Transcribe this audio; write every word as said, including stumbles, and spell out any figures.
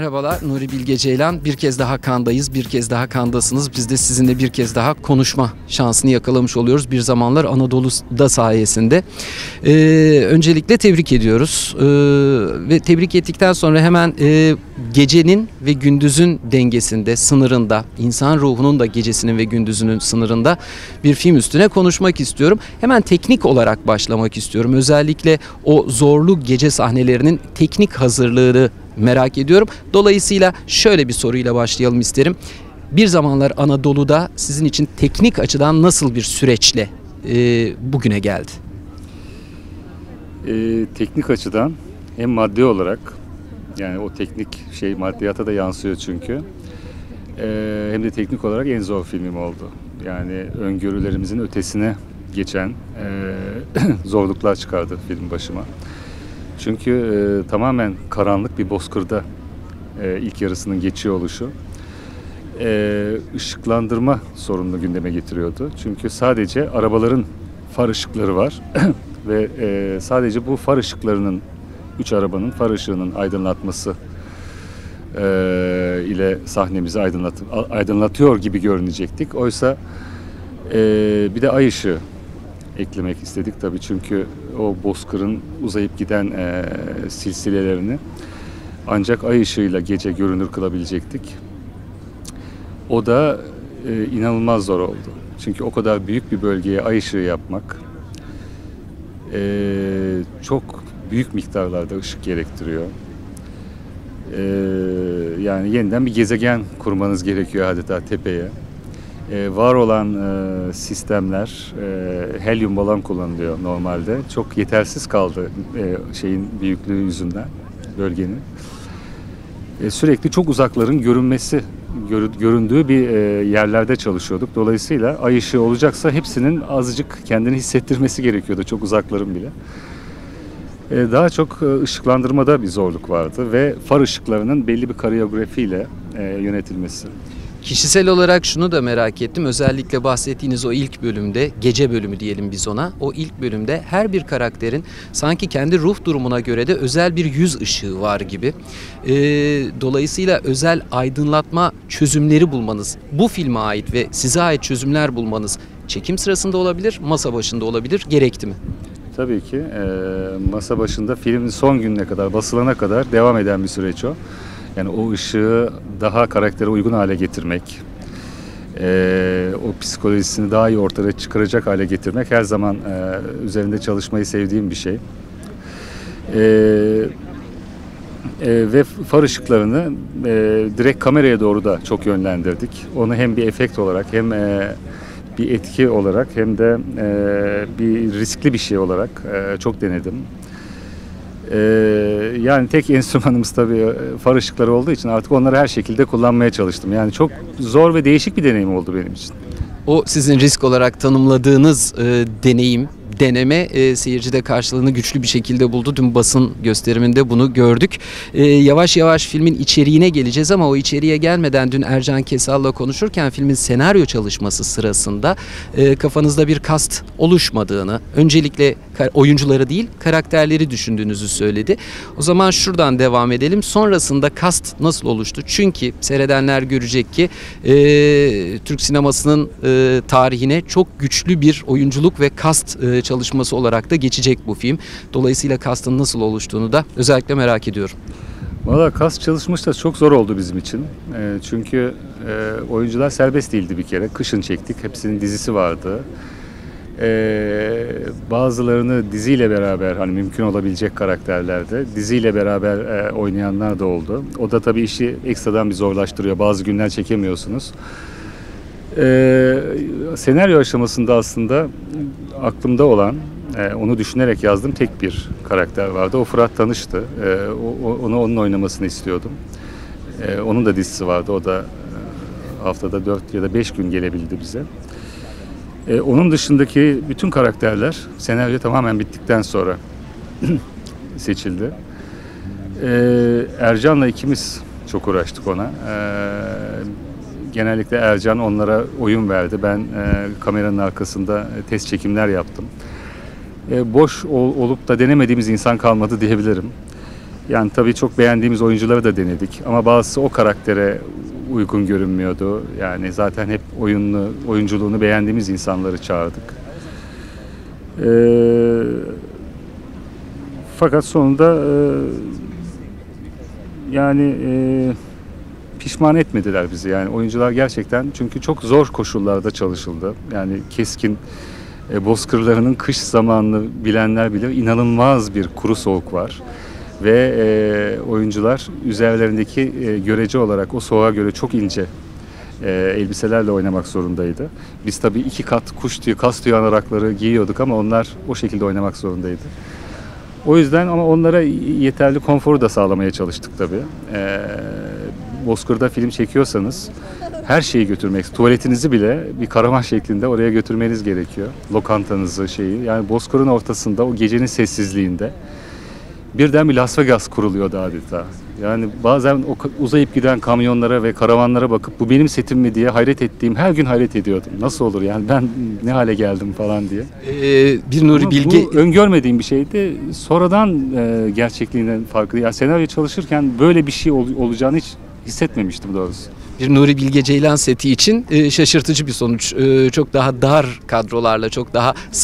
Merhabalar, Nuri Bilge Ceylan. Bir kez daha Cannes'dayız, bir kez daha Cannes'dasınız. Biz de sizinle bir kez daha konuşma şansını yakalamış oluyoruz. Bir zamanlar Anadolu'da sayesinde. Ee, öncelikle tebrik ediyoruz. Ee, ve tebrik ettikten sonra hemen e, gecenin ve gündüzün dengesinde, sınırında, insan ruhunun da gecesinin ve gündüzünün sınırında bir film üstüne konuşmak istiyorum. Hemen teknik olarak başlamak istiyorum. Özellikle o zorlu gece sahnelerinin teknik hazırlığını merak ediyorum. Dolayısıyla şöyle bir soruyla başlayalım isterim. Bir zamanlar Anadolu'da sizin için teknik açıdan nasıl bir süreçle e, bugüne geldi? E, teknik açıdan hem maddi olarak, yani o teknik şey maddiyata da yansıyor çünkü, e, hem de teknik olarak en zor filmim oldu. Yani öngörülerimizin ötesine geçen e, zorluklar çıkardı film başıma. Çünkü e, tamamen karanlık bir bozkırda e, ilk yarısının geçiyor oluşu e, ışıklandırma sorununu gündeme getiriyordu. Çünkü sadece arabaların far ışıkları var ve e, sadece bu far ışıklarının, üç arabanın far ışığının aydınlatması e, ile sahnemizi aydınlat, aydınlatıyor gibi görünecektik. Oysa e, bir de ay ışığı eklemek istedik tabii, çünkü o bozkırın uzayıp giden e, silsilelerini ancak ay ışığıyla gece görünür kılabilecektik. O da e, inanılmaz zor oldu. Çünkü o kadar büyük bir bölgeye ay ışığı yapmak e, çok büyük miktarlarda ışık gerektiriyor. E, yani yeniden bir gezegen kurmanız gerekiyor adeta tepeye. Ee, var olan e, sistemler, e, helyum balon kullanılıyor normalde. Çok yetersiz kaldı e, şeyin büyüklüğü yüzünden, bölgenin. E, sürekli çok uzakların görünmesi, gör, göründüğü bir e, yerlerde çalışıyorduk. Dolayısıyla ay ışığı olacaksa hepsinin azıcık kendini hissettirmesi gerekiyordu, çok uzakların bile. E, daha çok e, ışıklandırmada bir zorluk vardı ve far ışıklarının belli bir koreografiyle e, yönetilmesi. Kişisel olarak şunu da merak ettim. Özellikle bahsettiğiniz o ilk bölümde, gece bölümü diyelim biz ona. O ilk bölümde her bir karakterin sanki kendi ruh durumuna göre de özel bir yüz ışığı var gibi. Ee, dolayısıyla özel aydınlatma çözümleri bulmanız, bu filme ait ve size ait çözümler bulmanız çekim sırasında olabilir, masa başında olabilir, gerekti mi? Tabii ki. E, masa başında filmin son gününe kadar, basılana kadar devam eden bir süreç o. Yani o ışığı daha karaktere uygun hale getirmek, e, o psikolojisini daha iyi ortaya çıkaracak hale getirmek her zaman e, üzerinde çalışmayı sevdiğim bir şey. E, e, ve far ışıklarını e, direkt kameraya doğru da çok yönlendirdik. Onu hem bir efekt olarak hem e, bir etki olarak hem de e, bir riskli bir şey olarak e, çok denedim. Ee, yani tek enstrümanımız tabii far ışıkları olduğu için artık onları her şekilde kullanmaya çalıştım. Yani çok zor ve değişik bir deneyim oldu benim için. O sizin risk olarak tanımladığınız e, deneyim, deneme e, seyircide karşılığını güçlü bir şekilde buldu. Dün basın gösteriminde bunu gördük. E, yavaş yavaş filmin içeriğine geleceğiz ama o içeriğe gelmeden dün Ercan Kesal'la konuşurken filmin senaryo çalışması sırasında e, kafanızda bir kast oluşmadığını, öncelikle oyuncuları değil karakterleri düşündüğünüzü söyledi. O zaman şuradan devam edelim. Sonrasında kast nasıl oluştu? Çünkü seyredenler görecek ki e, Türk sinemasının e, tarihine çok güçlü bir oyunculuk ve kast e, çalışması olarak da geçecek bu film. Dolayısıyla kastın nasıl oluştuğunu da özellikle merak ediyorum. Valla kast çalışması da çok zor oldu bizim için. E, çünkü e, oyuncular serbest değildi bir kere. Kışın çektik. Hepsinin dizisi vardı. E, bazılarını diziyle beraber, hani mümkün olabilecek karakterlerde diziyle beraber e, oynayanlar da oldu. O da tabii işi ekstradan bir zorlaştırıyor. Bazı günler çekemiyorsunuz. Ee, senaryo aşamasında aslında aklımda olan, e, onu düşünerek yazdım tek bir karakter vardı. O Fırat Tanış'tı. E, o, onu onun oynamasını istiyordum. E, onun da dizisi vardı. O da e, haftada dört ya da beş gün gelebildi bize. E, onun dışındaki bütün karakterler senaryo tamamen bittikten sonra seçildi. E, Ercan'la ikimiz çok uğraştık ona. E, Genellikle Ercan onlara oyun verdi. Ben e, kameranın arkasında test çekimler yaptım. E, boş ol, olup da denemediğimiz insan kalmadı diyebilirim. Yani tabii çok beğendiğimiz oyuncuları da denedik ama bazısı o karaktere uygun görünmüyordu. Yani zaten hep oyunlu, oyunculuğunu beğendiğimiz insanları çağırdık. Ee, fakat sonunda e, yani e, pişman etmediler bizi. Yani oyuncular gerçekten, çünkü çok zor koşullarda çalışıldı. Yani keskin e, bozkırlarının kış zamanını bilenler bilir. İnanılmaz bir kuru soğuk var. Ve e, oyuncular üzerlerindeki e, görece olarak o soğuğa göre çok ince e, elbiselerle oynamak zorundaydı. Biz tabii iki kat kuş tüyü, kas tüyü anarakları giyiyorduk ama onlar o şekilde oynamak zorundaydı. O yüzden ama onlara yeterli konforu da sağlamaya çalıştık tabii. E, Bozkır'da film çekiyorsanız her şeyi götürmek, tuvaletinizi bile bir karavan şeklinde oraya götürmeniz gerekiyor. Lokantanızı, şeyi. Yani Bozkır'ın ortasında, o gecenin sessizliğinde birden bir Las Vegas kuruluyordu adeta. Yani bazen o uzayıp giden kamyonlara ve karavanlara bakıp bu benim setim mi diye hayret ettiğim, her gün hayret ediyordum. Nasıl olur yani, ben ne hale geldim falan diye. Ee, bir Nuri Ama Bilge... bu öngörmediğim bir şeydi. Sonradan e, gerçekliğinden farklı. Yani senaryo çalışırken böyle bir şey ol, olacağını hiç hissetmemiştim doğrusu. Bir Nuri Bilge Ceylan seti için e, şaşırtıcı bir sonuç. E, çok daha dar kadrolarla, çok daha